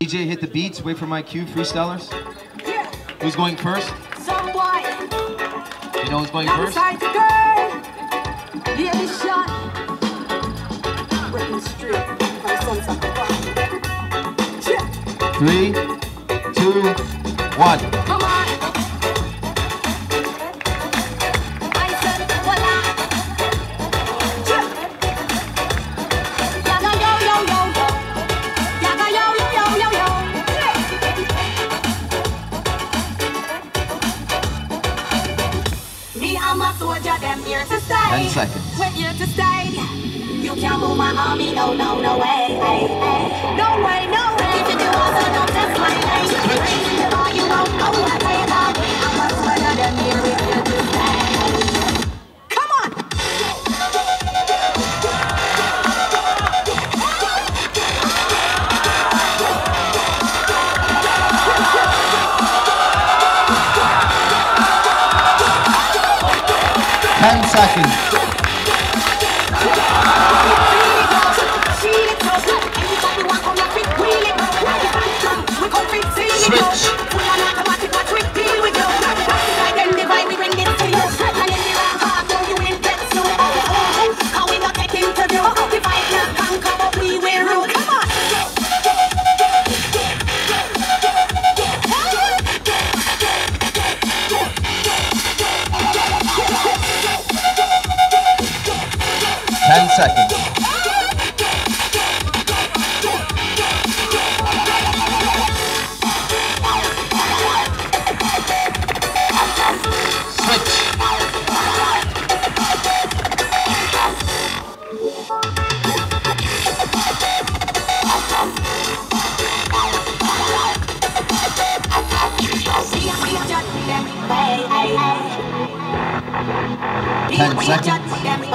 DJ, hit the beats, wait for my cue, freestylers. Who's going first? You know who's going first? 3, 2, 1. Come on. I'm a soldier, them here to stay. 10 seconds. We're here to stay. You can't move my army, no, no, no way. No way, no way. If you do also don't test my name. Raising the bar, you won't know what I am. I'm a soldier, them here, we're here to stay. Come on. 10 seconds. Switch. Seconds. Switch. 10 seconds.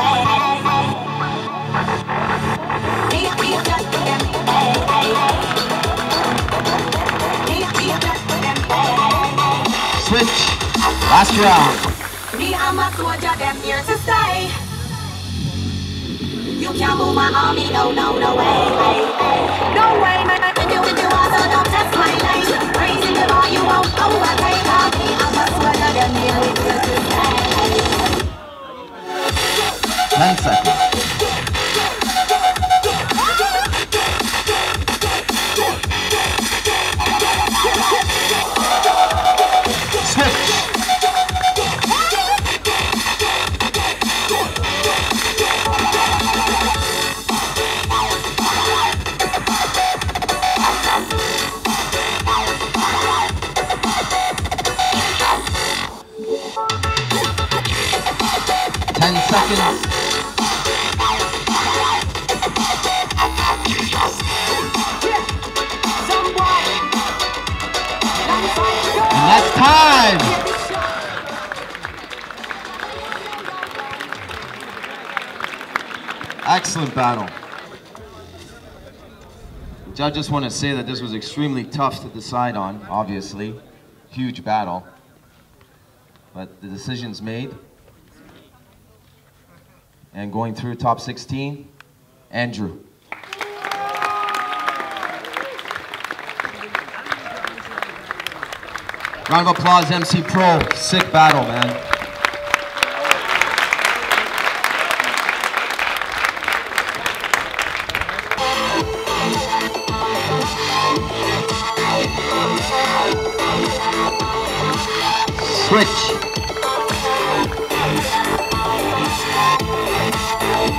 Switch. Last round. Me, I'm a soldier, them here to stay. You can't move my army, no, no, no way. No way, man. If you also don't test my lane. Raising the bar, you won't overtake me. I'm a soldier, them here to stay. 10 seconds. Seconds. And that's time. Excellent battle. Judges want to say that this was extremely tough to decide on, obviously. Huge battle. But the decision's made. And going through top 16, Andrew. Round of applause, mcPRO. Sick battle, man. Switch.